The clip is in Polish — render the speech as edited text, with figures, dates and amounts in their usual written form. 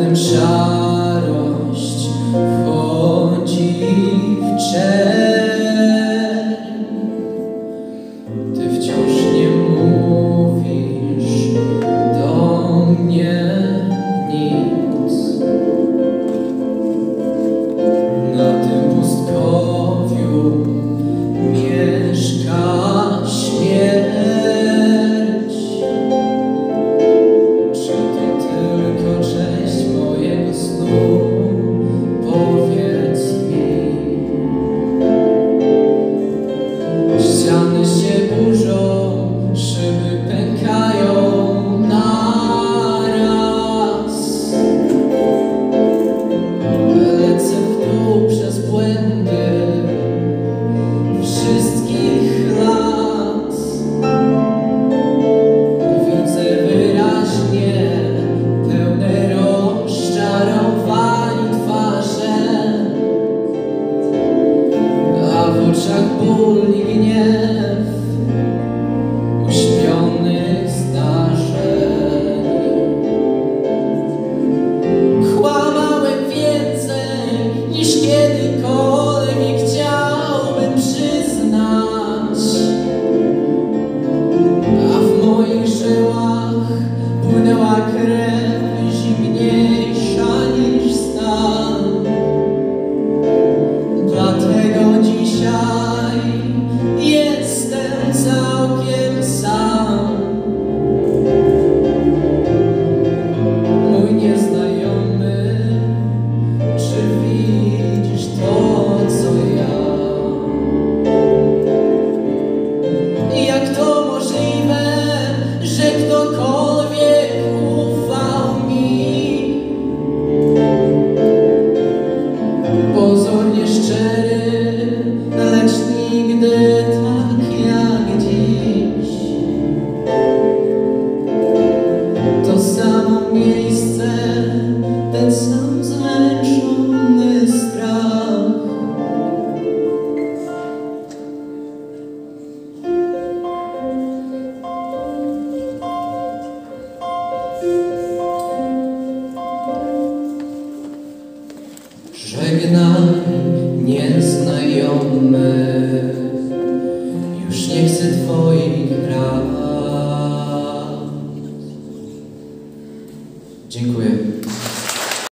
Potem szarość wchodzi w czerń. Ty wciąż nie mówisz do mnie nic. Na tym pustkowiu mieszka śmierć. Czy to tylko część mojego snu? Powiedz mi. Ściany się burzą, szyby pękają naraz. Lecę w dół przez błędy wszystkich lat. Widzę wyraźnie pełne rozczarowań twarze, a w oczach ból i gniew uśpionych zdarzeń. Kłamałem więcej niż kiedykolwiek chciałbym przyznać, a w moich żyłach płynęła krew zimniejsza niż stal. Dlatego dzisiaj jestem całkiem sam. Mój nieznajomy, czy widzisz to, co ja? Jak to możliwe, że ktokolwiek ufał mi? Pozornie szczery, lecz nigdy tak jak dziś. To samo miejsce, ten sam zmęczony strach. Żegnaj, nieznajomy, już nie chcę twoich rad. Dziękuję.